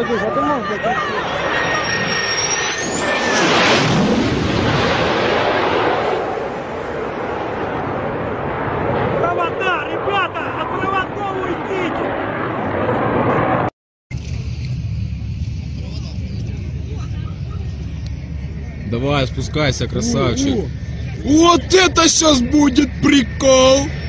Надюша, а ты можешь закрыть? Провода, ребята! От проводов уйдите! Давай, спускайся, красавчик. Вот это сейчас будет прикол!